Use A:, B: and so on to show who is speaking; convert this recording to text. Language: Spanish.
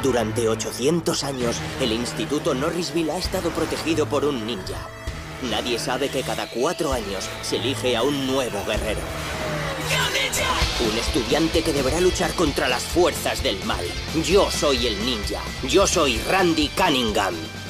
A: Durante 800 años, el Instituto Norrisville ha estado protegido por un ninja. Nadie sabe que cada 4 años se elige a un nuevo guerrero. Un estudiante que deberá luchar contra las fuerzas del mal. Yo soy el ninja. Yo soy Randy Cunningham.